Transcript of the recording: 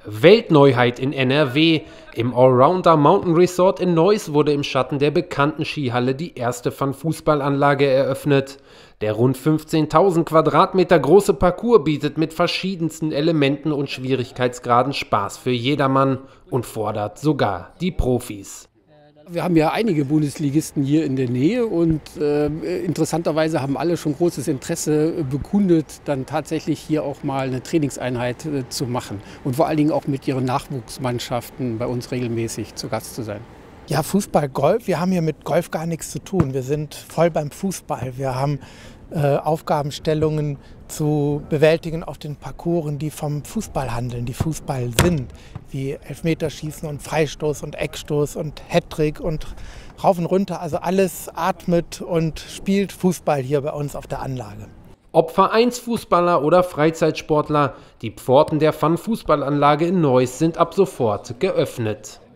Weltneuheit in NRW. Im Allrounder Mountain Resort in Neuss wurde im Schatten der bekannten Skihalle die erste Fun-Fußballanlage eröffnet. Der rund 15.000 Quadratmeter große Parcours bietet mit verschiedensten Elementen und Schwierigkeitsgraden Spaß für jedermann und fordert sogar die Profis. Wir haben ja einige Bundesligisten hier in der Nähe und interessanterweise haben alle schon großes Interesse bekundet, dann tatsächlich hier auch mal eine Trainingseinheit zu machen und vor allen Dingen auch mit ihren Nachwuchsmannschaften bei uns regelmäßig zu Gast zu sein. Ja, Fußball, Golf, wir haben hier mit Golf gar nichts zu tun. Wir sind voll beim Fußball. Wir haben Aufgabenstellungen zu bewältigen auf den Parcours, die vom Fußball handeln, die Fußball sind, wie Elfmeterschießen und Freistoß und Eckstoß und Hattrick und rauf und runter. Also alles atmet und spielt Fußball hier bei uns auf der Anlage. Ob Vereinsfußballer oder Freizeitsportler, die Pforten der Fun-Fußballanlage in Neuss sind ab sofort geöffnet.